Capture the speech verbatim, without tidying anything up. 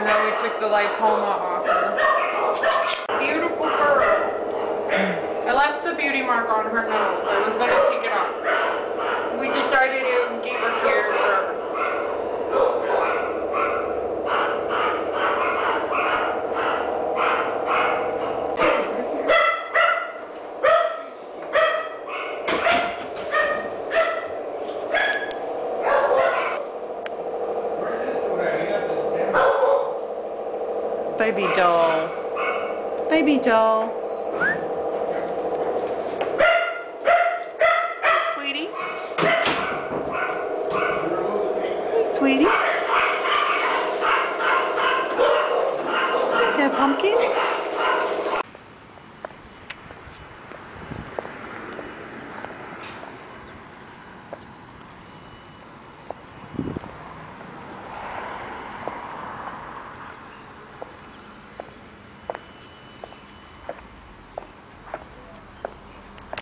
then we took the lipoma off her. Beautiful girl. I left the beauty mark on her nose. I was going to take it off. We decided it gave her character. Baby doll. Baby doll. Hey, sweetie. Hey, sweetie. You got a pumpkin?